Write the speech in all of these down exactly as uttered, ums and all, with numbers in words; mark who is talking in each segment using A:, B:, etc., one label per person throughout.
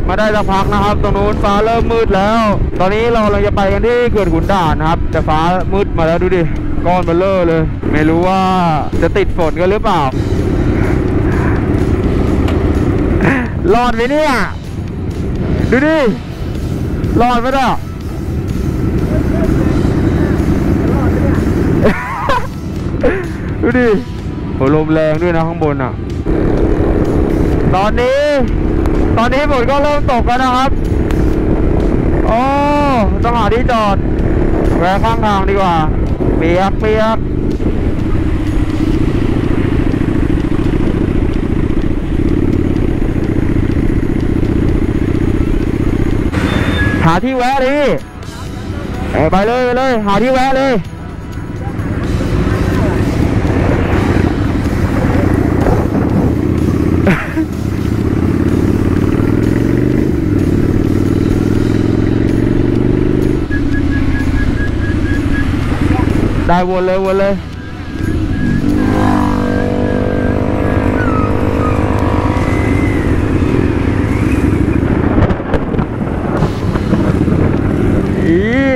A: บมาได้สักพักนะครับตรงนู้นฟ้าเริ่มมืดแล้วตอนนี้เรากำลังจะไปกันที่เขื่อนขุนด่านนะครับแต่ฟ้ามืดมาแล้วดูดิก้อนเบลเลอร์เลยไม่รู้ว่าจะติดฝนกันหรือเปล่ารอดไหมเนี่ยดูดิรอดไหมล่ะดูดิโหลมแรงด้วยนะข้างบนอ่ะตอนนี้ตอนนี้ฝนก็เริ่มตกแล้วนะครับโอ้ต้องหาที่จอดแวะข้างทางดีกว่าเปียกเปียกหาที่แวะดิไปเลยไปเลยหาที่แวะเลยได้วนเลยวนเลยอี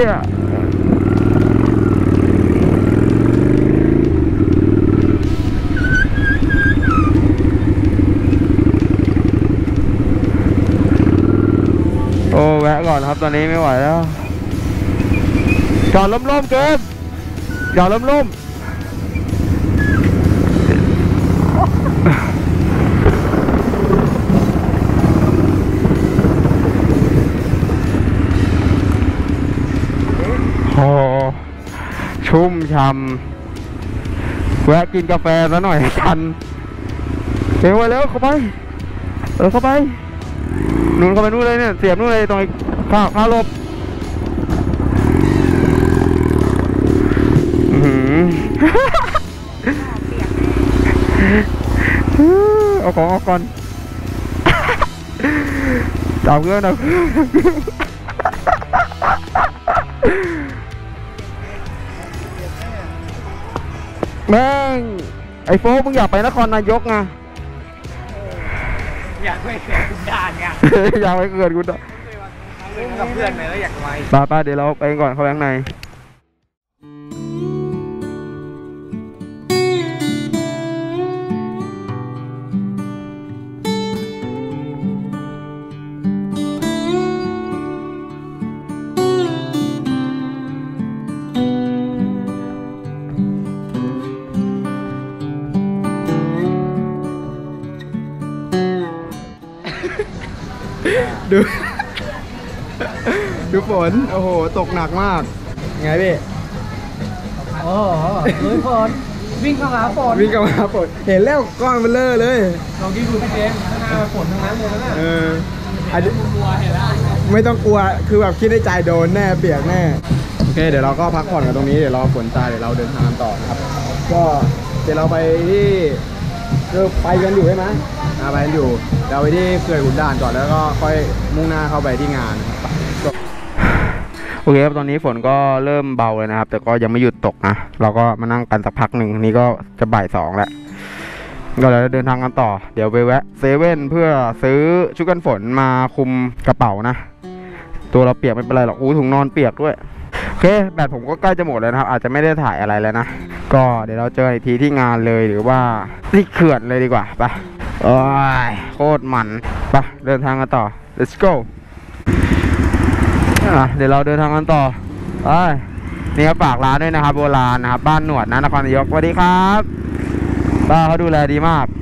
A: โอ้แวะก่อนครับตอนนี้ไม่ไหวแล้วจอดล้มๆเกินจอดล้มๆโอ้ชุ่มช่ำแวะกินกาแฟซะหน่อยทันเร็วเร็วเข้าไปเออเข้าไปนู่นเข้าไปนู่นเลยเนี่ยเสียบนู่นเลยตรงข้าวข้าวลบเอาของเอาก่อนจับเพื่อนนะแม่งไอ้โฟกมึงอยากไปนครนายกไง
B: อยากไปเกิดกุนด่านไง
A: อยากไปเกิดกุนด่าน
B: กับเพื่อนไหมแล้วอยากไป
A: ป้าป้าเดี๋ยวเราไปก่อนเข้าไปข้างในดูดูฝนโอ้โหตกหนักมากไงพี่
B: โอ้โหเฮ้ยฝนวิ่งเข้าหาฝน
A: วิ่งเข้าหาฝนเห็นแล้วก้อนเบลเลอร์เลย
B: ลองคิดดูพี่เจมส์ข้างหน้าฝนทั้งนั้นเลยนะ
A: เออ
B: อันนี้กลัวเห็นแล้ว
A: ไม่ต้องกลัวคือแบบคิดในใจโดนแน่เปียกแน่โอเคเดี๋ยวเราก็พักผ่อนกันตรงนี้เดี๋ยวรอฝนซาเดี๋ยวเราเดินทางต่อนะครับก็เดี๋ยวเราไปที่คือไปกันอยู่ใช่ไหมไปกันอยู่เราไปที่เขื่อนขุนด่านก่อนแล้วก็ค่อยมุ่งหน้าเข้าไปที่งานโอเคครับตอนนี้ฝนก็เริ่มเบาเลยนะครับแต่ก็ยังไม่หยุดตกนะเราก็มานั่งกันสักพักหนึ่งนี้ก็จะบ่ายสองแล้วก็เลยเดินทางกันต่อเดี๋ยวไปแวะเซเว่นเพื่อซื้อชุดกันฝนมาคุมกระเป๋านะตัวเราเปียกไม่เป็นไรหรอกอู้ถุงนอนเปียกด้วยโอเคแบตผมก็ใกล้จะหมดแล้วนะครับอาจจะไม่ได้ถ่ายอะไรแล้วนะก็เดี๋ยวเราเจออีกทีที่งานเลยหรือว่าที่เขื่อนเลยดีกว่าไปโอ้ยโคตรมันไปเดินทางกันต่อ let's go อ่ะเดี๋ยวเราเดินทางกันต่อไปนี่ครับฝากร้านด้วยนะครับโบราณนะครับบ้านหนวดนะนครนายกสวัสดีครับป้าเขาดูแลดีมาก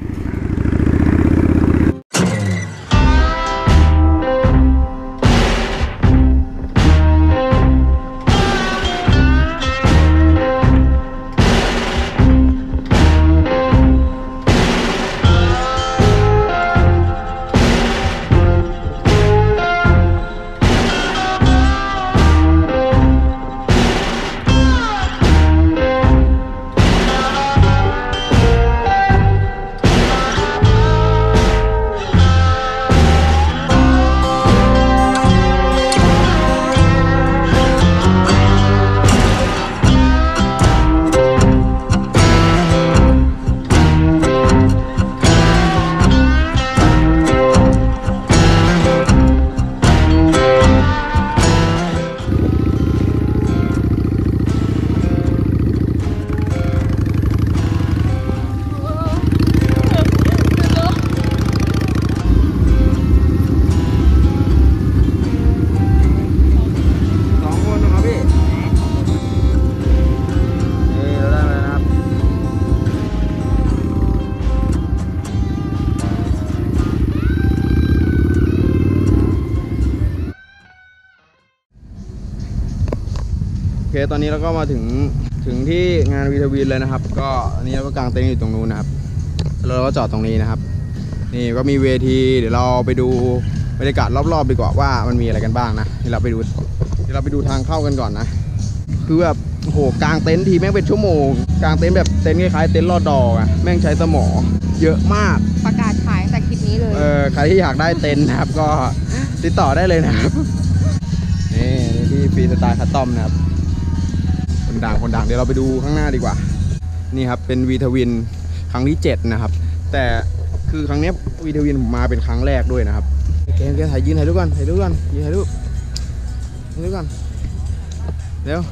A: ตอนนี้เราก็มาถึงถึงที่งานวีทวินเลยนะครับก็อันนี้เราก็กางเต็นท์อยู่ตรงนู้นนะครับแล้วเราก็จอดตรงนี้นะครับนี่ก็มีเวทีเดี๋ยวเราไปดูบรรยากาศรอบๆดีกว่าว่ามันมีอะไรกันบ้างนะเดี๋ยวเราไปดูเดี๋ยวเราไปดูทางเข้ากันก่อนนะคือแบบโอ้โหกางเต็นท์ทีแม่งเป็นชั่วโมงกางเต็นท์แบบเต็นท์คล้ายๆเต็นท์ลอดดอกอะแม่งใช้สมอเยอะมาก
C: ประกาศขายแต่คลิปนี้เลย
A: เออใครที่อยากได้เต็นท์นะครับก็ติดต่อได้เลยนะครับนี่ที่ฟรีสไตล์คัสตอมนะครับคนดังคนดังเดี๋ยวเราไปดูข้างหน้าดีกว่านี่ครับเป็นวีทวินครั้งที่เจ็ดนะครับแต่คือครั้งนี้วีทวินผมมาเป็นครั้งแรกด้วยนะครับแกแกถ่ายยืนถ่ายรูปก่อนถ่ายรูปก่อนยืนถ่ายรูปถ่ายรูปก่อนเร็ว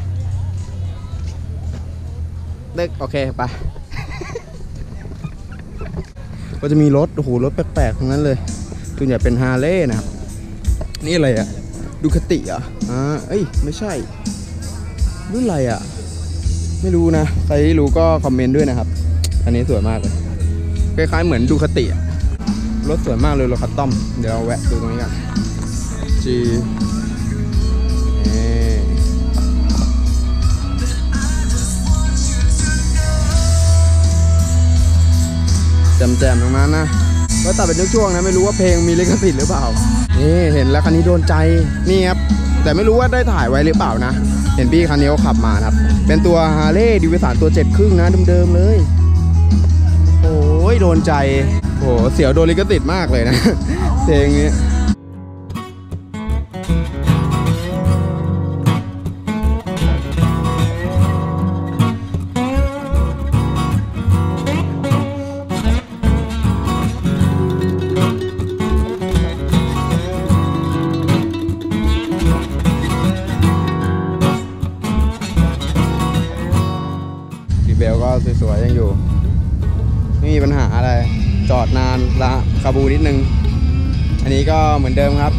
A: เด็กโอเคไปก็จะมีรถโอ้โหรถแปลกๆทั้งนั้นเลยส่วนใหญ่เป็นฮาร์เลย์นะครับนี่อะไรอะดูคติอ่ะอ่าเอ้ยไม่ใช่รุ่นอะไรอ่ะไม่รู้นะใครที่รู้ก็คอมเมนต์ด้วยนะครับอันนี้สวยมากเลยคล้ายๆเหมือนดูคติรถสวยมากเลยรถคัสตอมเดี๋ยวแวะดูตรงนี้กันจีแจมๆตรงนั้นนะก็ตัดเป็นช่วงๆนะไม่รู้ว่าเพลงมีลิขสิทธิ์หรือเปล่านี่เห็นแล้วคันนี้โดนใจนี่ครับแต่ไม่รู้ว่าได้ถ่ายไว้หรือเปล่านะเห็นพี่คันนี้เขาขับมาครับเป็นตัวฮาร์เลย์ดิวิสันตัวเจ็ดครึ่งนะเดิมๆเลยโอ้ยโดนใจโอ้เสียวโดนลิขสิทธิ์มากเลยนะเพลงนี้เบลก็สวยๆยังอยู่ไม่มีปัญหาอะไรจอดนานละคาบูนิดนึงอันนี้ก็เหมือนเดิมครับ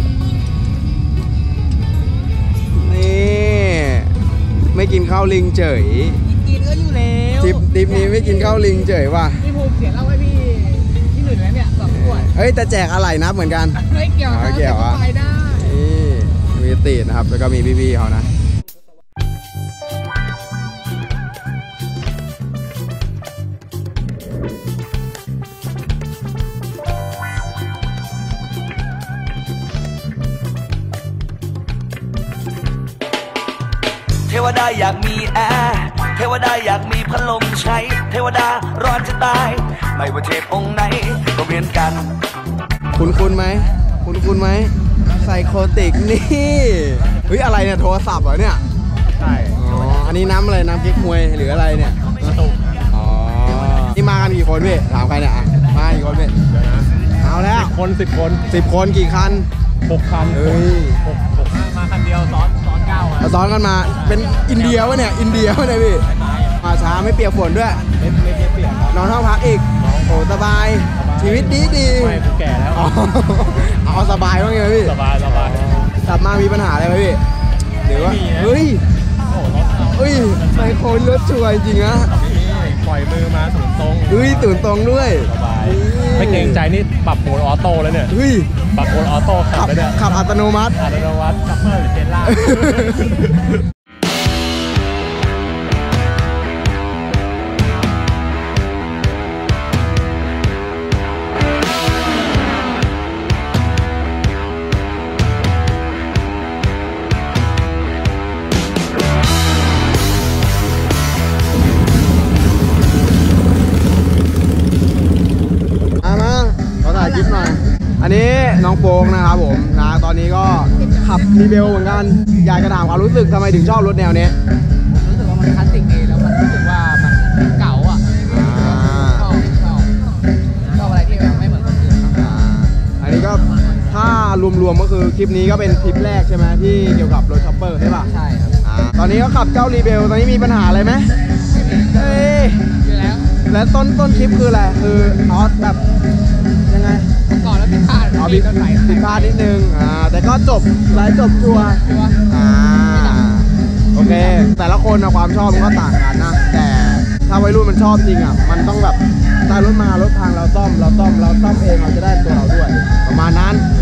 A: นี่ไม่กินข้าวลิงเฉย
B: กินก็อยู่แล้ว
A: ทริปทริปนี้ไม่กินข้าวลิงเฉยว่ะ
B: พี่ภูมิเสียเล่าให้พี่ที่หนึ่งแล้วเนี่ยสองขวด
A: เฮ้ยแต่แจกอะไรนับเหมือนกัน
B: ไม่เกี่ยวไม่เกี่ยวอ่ะ
A: นี่มีตีดนะครับแล้วก็มีพี่ๆเขานะ
D: เทวดาอยากมีแอร์เทวดาอยากมีพัดลมใช้เทวดาร้อนจะตายไม่ว่าเทพองค์ไหนก็เหมือนกัน
A: คุณคุณไหมคุณคุณไหมไซโคติกนี่เฮ้ยอะไรเนี่ยโทรศัพท์เหรอเนี่ย
B: ใช่
A: อ๋ออันนี้น้ำอะไรน้ำเก๊กฮวยหรืออะไรเนี่ยอ๋อนี่มากันกี่คนพี่ถามใครเนี่ยมากี่คนพี่เอาแล้ว
B: คนสิบคน
A: สิบคนกี่คัน
B: หกคัน
A: เฮ้ย
B: หกหกมาคันเดียวซ้อนซ้อนเก้า
A: มาซ้อนกันมาเป็นอินเดียวะเนี่ยอินเดียวะเนี่ยพี่มาช้าไม่เปียกฝนด้วย
B: ไม่ไม่เปียก
A: นอนห้องพักอีกโอ้สบายชีวิตดีดี
B: ไม่แก่แล้ว
A: เอาสบายบ้างไงพี่
B: สบายสบาย
A: กลับมามีปัญหาอะไรไหมพี่หรือว่าเฮ้ยเฮ้ยไซโคนรถช่วยจริงนะ
B: ปล่อยมือมาตื่นตรง
A: เฮ้ยตื่นตรงด้วย
B: สบายไม่เกรงใจนี่ปรับโหมดออโต้แล้วเนี่ย
A: เฮ้ย
B: ปรับโหมดออโต้ขับแล้วเนี่ย
A: ขับอัตโนมัติ
B: อัตโนมัติซัพเปอร์หรือเจนล่า
A: คลิปหน่อยอันนี้น้องโป๊กนะครับผมนะตอนนี้ก็ขับรีเบลเหมือนกันอยากจะถามความรู้สึกทำไมถึงชอบรถแนวนี้
B: รู้สึกว่ามันคลาสสิกดีแล้วมันรู้สึกว่ามันเก่าอ่ะชอบชอบชอบอะไรที่แบบไม่เหมือนคนอื่น
A: อันนี้ก็ถ้ารวมๆก็คือคลิปนี้ก็เป็นคลิปแรกใช่ไหมที่เกี่ยวกับรถช็อปเปอร์ใช่ป่ะ
B: ใช่ครับ
A: ตอนนี้ก็ขับเจ้ารีเบลตอนนี้มีปัญหาอะไรไหมเฮ้ย
B: อยู่แล้ว
A: แล้วต้นต้นคลิปคืออะไรคือออสแบบยังไง
B: ก่อนแล้วผิดพลาด
A: อ๋อผิดผิดพลาดนิดนึงอ่าแต่ก็จบไลฟ์จบชัวร์อ่าโอเคแต่ละคนนะความชอบมันก็ต่างกันนะแต่ถ้าวัยรุ่นมันชอบจริงอ่ะมันต้องแบบได้รถมารถพังเราซ่อมเราซ่อมเราซ่อมเองเราจะได้ตัวเราด้วยประมาณนั้นโอ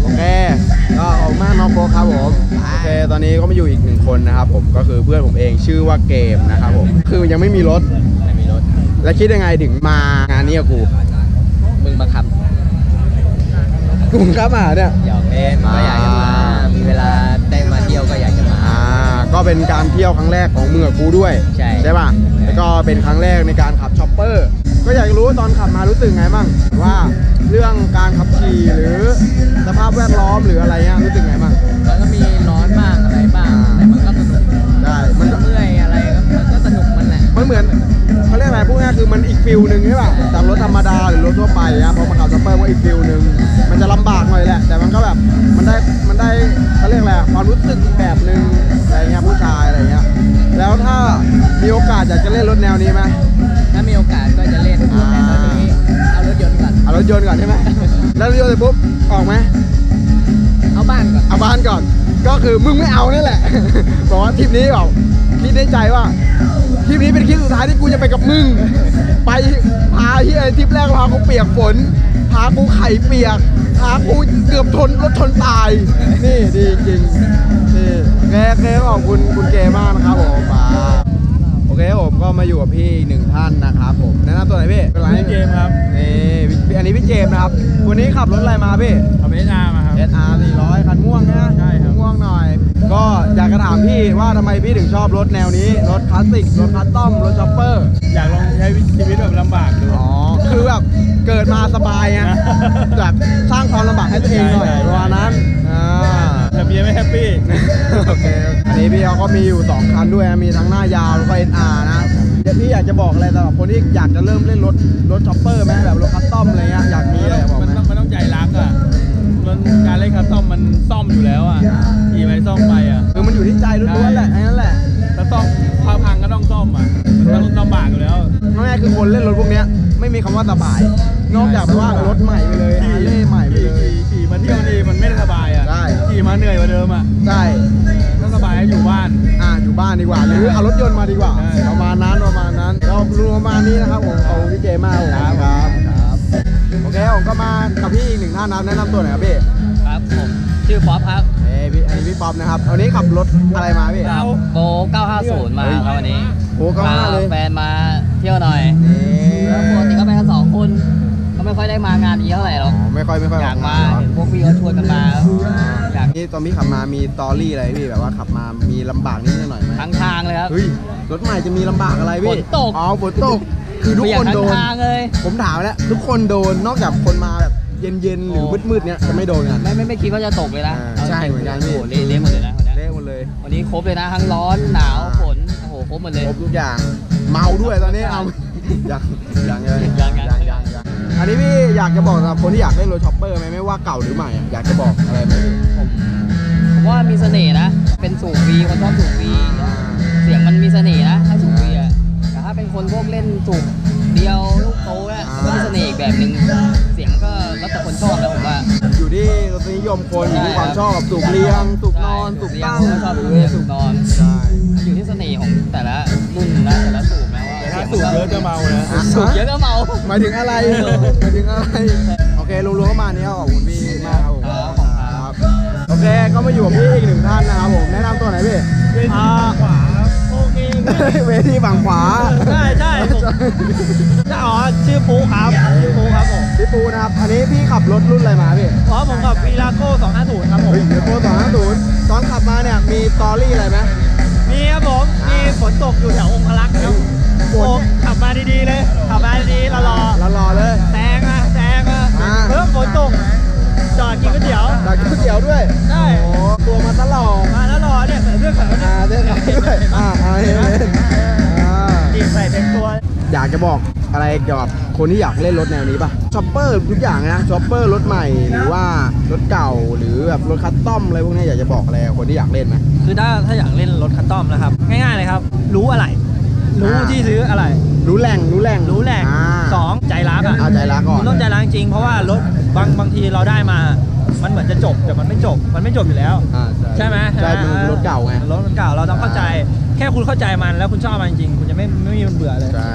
A: อเคก็ขอบคุณมากน้องโฟกครับผมโอเคตอนนี้ก็มาอยู่อีกหนึ่งคนนะครับผมก็คือเพื่อนผมเองชื่อว่าเกมนะครับผมคือยังไม่มีรถไม่มีรถแล้วคิดยังไงถึงมางานนี้กับกู
B: มึงมาขับ
A: กูครับมาเนี่ย
B: อยากเล่นก็อยากจะมามีเวลาได้มาเที่ยวก็อยากจะมา
A: อ่าก็เป็นการเที่ยวครั้งแรกของมึงกับกูด้วย
B: ใช่
A: ใช่ป่ะแล้วก็เป็นครั้งแรกในการขับช็อปเปอร์ก็อยากรู้ตอนขับมารู้สึกไงบ้างว่าเรื่องการขับขี่หรือสภาพแวดล้อมหรืออะไรเงี้ยรู้สึกไงบ้าง
B: มันก็มีร้อนบ้างอะไรบ้างแต่มันก็สนุก
A: ได้มัน
B: เมื่อยอะไรมันก็สนุกมันแหละ
A: มันเหมือนเขาเรียกอะไรพวกนี้คือมันอีกฟิลหนึ่งใช่ป่ะจากรถธรรมดาหรือรถทั่วไปนะพอมาขับช็อปเปอร์ก็อีกฟิลหนึ่งมันจะลำบากหน่อยแหละแต่มันก็แบบมันได้มันได้เขาเรียกอะไรความรู้สึกแบบหนึ่งอะไรเงี้ยผู้ชายอะไรเงี้ยแล้วถ้ามีโอกาสอยากจะเล่นรถแนวนี้ไหม
B: ถ้ามีโอกาสก็จะเล่นแต่ตอนนี้เอารถยนต์ก่อน
A: เอารถยนต์ก่อนใช่ไหมแล้วรถยนต์เสร็จปุ๊บออกไหม
B: เอาบ้านก่อน
A: เอาบ้านก่อนก็คือมึงไม่เอานี่แหละบอกว่าทริปนี้บอกคิดในใจว่าทริปนี้เป็นทริปสุดท้ายที่กูจะไปกับมึงไปพาที่ไอ้ทริปแรกพากูเปียกฝนพากูไข่เปียกพากูเกือบทนรถทนตายนี่ดีจริงนี่แกแกขอบคุณคุณเกมากนะครับผมมาโอเคผมก็มาอยู่กับพี่อีกหนึ่งท่านนะครับผมแนะนำตัวหน่อยพี่
C: พี่เจมครับ
A: นี่อันนี้พี่เจมนะครับวันนี้ขับรถอะไรมาพี่
C: ขับเอสอาร์มาครับ
A: เอสอาร์สี่ร้อยคันม่วงนะ
C: ใช่ครับ
A: ม่วงหน่อยก็อยากจะถามพี่ว่าทำไมพี่ถึงชอบรถแนวนี้รถคลาสสิกรถคัสตอมรถช็อปเปอร์
C: อยากลองใช้ชีวิตแบบลำบากดู
A: อ๋อคือแบบเกิดมาสบายไงแบบสร้างความลำบากให้ตัวเองหน่อยประมาณนั้นอ่า
C: แต่เบียร์ไม่แฮปปี้
A: โอเคอันนี้พี่เขาก็มีอยู่สองคันด้วยมีทั้งหน้ายาวแล้วก็ เอส อาร์ นะเดี๋ยวพี่อยากจะบอกอะไรสำหรับคนที่อยากจะเริ่มเล่นรถรถช็อปเปอร์ไหมแบบรถคัสตอมอะไรเงี้ยอยากมีอะไรบอกไหม
C: มันต้องมันต้องใจรักอ่ะมันการเล่นคัสตอมมันซ่อมอยู่แล้วอ่ะขี่ไปซ่อมไปอ่ะ
A: คือมันอยู่ที่ใจล้วนๆแหละไอ้นั่นแหละ
C: ถ้าซ่อมพาพังก็ต้องซ่อมอ่ะมันต้องลำบากอยู่แล้ว
A: ง่ายๆคือคนเล่นรถพวกนี้ไม่มีคำว่าสบายนอกจากว่ารถใหม่ไปเลยฮาร์เลย์ใหม่ไปเลย
C: ขี่มาเที่ยวนี่มันไม่สบายอ่ะ
A: ใช่
C: ขี่มาเหนื่อยกว่าเดิมอ่ะ
A: ใช่
C: ถ้าสบายอยู่บ้าน
A: อ่าอยู่บ้านดีกว่าหรือเอารถยนต์มาดีกว่าประมาณนั้นประมาณนั้นเรารวมประมาณนี้นะครับผมเอาพี่เจมากครับครับโอเคผมก็มากับพี่อีกหนึ่งท่านนะแนะนำตัวหน่อยครับพี่
B: ครับผมชื่อป๊อปครับ
A: เอ้พี่อันนี้พี่ป๊อปนะครับวันนี้ขับรถอะไรมาพี่
B: โบเก้าห้าศูนย์มาครับวันนี้
A: โบเก้าห้าเลย
B: แฟนมาเที่ยวหน่อยแล้วปกติก็ไปกันสองคนก็ไม่ค่อยได้มางานนี้เท่าไหร่หรอก
A: ไม่ค่อยไม่ค่อย
B: อยากมาเห็นพวกพี่เขาชวนกันมา
A: อยากนี่ตอนพี่ขับมามีตอรี่อะไรพี่แบบว่าขับมามีลำบากนิดหน่อยไหม
B: ทั้งทางเลยครับ
A: เฮ้ยรถใหม่จะมีลำบากอะไรพี่
B: ฝนตก
A: อ๋อฝนตกคือทุกคนโดนผมถามแล้วทุกคนโดนนอกจากคนมาแบบเย็นๆหรือมืดๆเนี้ยจะไม่โดนกัน
B: ไม่ไม่ไม่คิดว่าจะตกเลยนะ
A: ใช่เหมือนกันพี่
B: เละเละหมดเลยนะ
A: เละหมดเลย
B: วันนี้ครบเลยนะทั้งร้อนหนาวฝนโอ้โหครบหมดเลย
A: ครบทุกอย่างเมาด้วยตอนนี้เอายังยังเลย
B: ยังยังยัง
A: อันนี้พี่อยากจะบอกสำหรับคนที่อยากเล่นรถช็อปเปอร์ไหมไม่ว่าเก่าหรือใหม่อยากจะบอกอะไรไหม
B: ผมผมว่ามีเสน่ห์นะเป็นสูบวีคนชอบสูบวีเสียงมันมีเสน่ห์นะถ้าสูบวีอะแต่ถ้าเป็นคนพวกเล่นสูบเดียวลูกโตเนี่ยก็มีเสน่ห์อีกแบบหนึ่งเสียงก็แล้วแต่คนชอบแล้วผมว่า
A: อยู่ที่รสนิยมคนอยู่ที่ความชอบสูบเลี้ยงสูบนอนสูบตั้ง
B: ชอบสูบเลี้ยงสูบนอนใช่อยู่ที่เสน่ห์ของแต่ละรุ่นนะแต่ละสูบนะว่า
C: ถ้าสูบเยอะจะเมานะ
B: สูบเยอะก็เมา
A: หมายถึงอะไรหมายถึงอะไรโอเครวมๆมานี้ขอบคุณพี่มากครับผมครับโอเคก็มาอยู่กับพี่อีกหนึ่งท่านนะครับผมแนะนำตัวไหนพี่
C: อ่าขวาโอเค
A: เวทีฝั่งขวา
C: ใช่ใช่อ๋อชื่อปูครับชื่อปูครับผม
A: พี่ปูนะครับอันนี้พี่ขับรถรุ่นอะไรมาพี่
C: อ๋อผมขับวีลาโก้สองห้าศูนย์ครับผม
A: วีลาโก้สองห้าศูนย์ตอนขับมาเนี่ยมีสตอรี่อะไรไหม
C: มีครับผมมีฝนตกอยู่แถวองคลักษ์ครับโอ้ขับมาดีๆเลยขับมาดีๆรอรอ
A: รอเลย
C: แซงอ่ะแซงอ่ะเพิ่มฝนตกจอดกินก๋วยเตี๋ยว
A: จอดกินก๋วยเตี๋ยวด้วย
C: ใช่
A: ตัวมาตลอด
C: มาตลอดเนี่ยใส่เสื้อขาว
A: อ่าเสื้อขาวด้วยอ่าอ่าเห็นเห็น
C: อ่าจีใส่เต็มตัว
A: อยากจะบอกอะไรเกี่ยวกับคนที่อยากเล่นรถแนวนี้ป่ะช็อปเปอร์ทุกอย่างนะช็อปเปอร์รถใหม่หรือว่ารถเก่าหรือแบบรถคัสตอมอะไรพวกนี้อยากจะบอกอะไรคนที่อยากเล่นไหม
C: คือถ้าถ้าอยากเล่นรถคัสตอมนะครับง่ายๆเลยครับรู้อะไรรู้ที่ซื้ออะไร
A: รู้แหล่งรู้แหล่ง
C: รู้แหล่งสองใจรักอ่ะ
A: ใจรักก่อน
C: ต้องใจรักจริงเพราะว่ารถบางบางทีเราได้มามันเหมือนจะจบแต่มันไม่จบมันไม่จบอยู่แล้วใช่ไหม
A: ใช่มันรถเก่าไง
C: รถมันเก่าเราต้องเข้าใจแค่คุณเข้าใจมันแล้วคุณชอบมันจริงคุณจะไม่ไม่มีมันเบื่อเลย
A: ใช่
C: เพราะว่า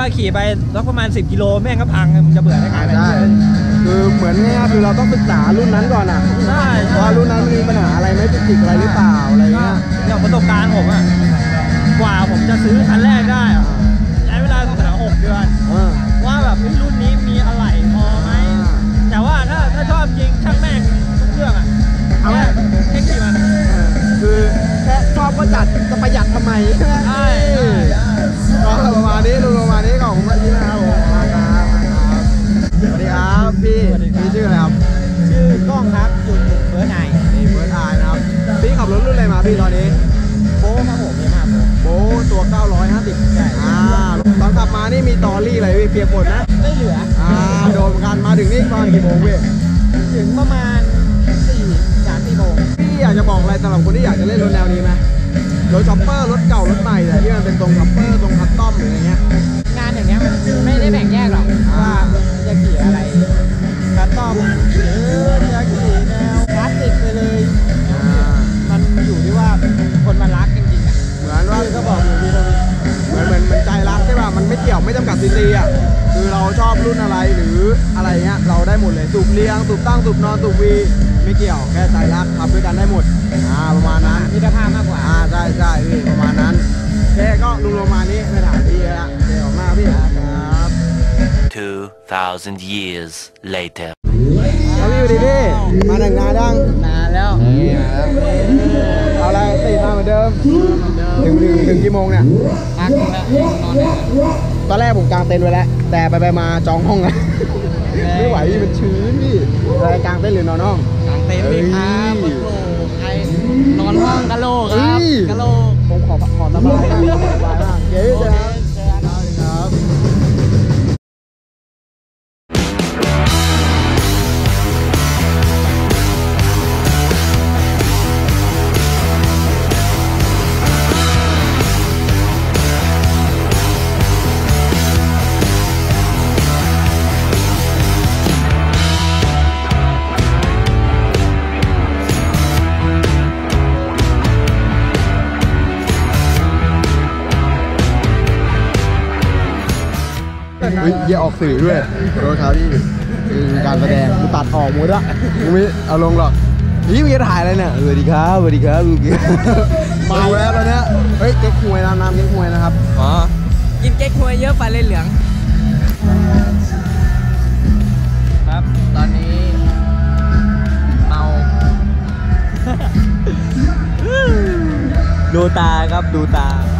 C: ว่าขี่ไปสักประมาณสิบกิโลแม่งก็พังมึงจะเบื่อได้ไง
A: ใช่คือเหมือนเนี่ยคือเราต้องศึกษารุ่นนั้นก่อนอ่ะ
C: ใช่
A: ว่ารุ่นนั้นมีปัญหาอะไรไหมจุกจิกอะไรหรือเปล่าอะไรเงี้ย
C: อย่างประสบการณ์ผมอะกว่าผมจะซื้อคันแรกได้อะใช้เวลาตั้งแต่หกเดือน
A: เออ
C: ว่าแบบรุ่นนี้มีอะไรพอไหมแต่ว่าถ้าถ้าชอบจริงช่างแม่งทุกเรื่องอะแค่แค่ขี่มัน
A: คือแค่ชอบก็จัดจะประหยัดทำไมใช่ไหม
C: ใช่
A: ก็ประมาณนี้ลุงประมาณนี้ของผมวันนี้นะครับผมมาครับสวัสดีครับพี่พี่ชื่ออะไรครับ
C: ชื่อกล้องครับจุดเบอร์ไหน
A: นี่เฟิร์สไอนะครับพี่ขับรถรุ่นอะไรมาพี่ตอนนี้
C: โบ้ครับผมเนี่ยครับผม
A: โบ้ตัวเก้าร้อยห้าสิบใช่อ่าตอนขับมานี่มีตอรี่อะไรพี่เปียกฝนนะ
C: ไม่เหลือ
A: อ่าโดนเหมือนกันมาถึงนี่ตอนกี่โมงพี่
C: ถึงประมาณสี่สามสี่โมง
A: พี่อยากจะบอกอะไรสำหรับคนที่อยากจะเล่นรถแนวนี้ไหมรถช็อปเปอร์รถเก่ารถใหม่แต่ที่มันเป็นตรงช็อปเปอร์ตรงคัสตอมหรืออะไรเงี้ย
C: งานอย่างเงี้ยมันไม่ได้แบ่งแยกหรอกว่าจะขี่อะไรคัสตอมหรือจะขี่แนวคลาสสิกไปเลย
A: อ่า
C: มันอยู่ที่ว่าคนมันรักจริงๆอ่ะ
A: เหมือนว่า
C: ก็บอกอยู่ที่ตรงนี้
A: เหมือนเหมือนมันใจรักใช่ป่ะมันไม่เกี่ยวไม่จำกัดซีซีอ่ะคือเราชอบรุ่นอะไรหรืออะไรเงี้ยเราได้หมดเลยสูบเลี้ยงสูบตั้งสูบนอนสูบวีไม่เกี่ยวแค่ใจรักทำด้วยกันได้หมดอ่าประมาณนั้น
C: มิตรภาพมากกว่า
A: อ่าใช่ใช่พี่ประมาณนั้นแค่ก็ลุงประมาณนี้ไม่ถามพี่ละเดี๋ยวมาพี่ครับ
E: Two thousand years later.
A: แล้วพี่อยู่ดีพี่มาหนึ่งนานยัง
B: นานแล้ว
A: เอาอะไรตื่นมาเหมือนเดิมถึงถึงถึงกี่โมงเนี่ย
B: พักนึงแล้วนอนเนี่ย
A: ตอนแรกผมกางเต็นท์ไว้แล้วแต่ไปไปมาจองห้องแล้วไม่ไหวพี่มันชื้นพี่อะไรกางเต็นท์หรือนอนห้อง
B: กางเต็นท์เลยครับกะโหลกใครนอนห้องกะโหลกครับ
A: เฮ้ย
B: กะโหลก
A: ผมขอขอสบายนะสบายมากเดี๋ยวเจอกันครับเฮ้ยอย่าออกสื่อด้วยขอโทษครับพี่คือการแสดงกูตัดออกหมดละกูไม่เอาลงหรอกนี่มึงจะถ่ายอะไรเนี่ยสวัสดีครับสวัสดีครับลูกเมาแล้วตอนเนี้ยเฮ้ยเก๊กฮวยน้ำน้ำเก๊กฮวยนะครับอ๋อ
B: กินเก๊กฮวยเยอะไปเลยเหลือง ครับ ตอนนี้เมา
C: ดูตาครับดูตา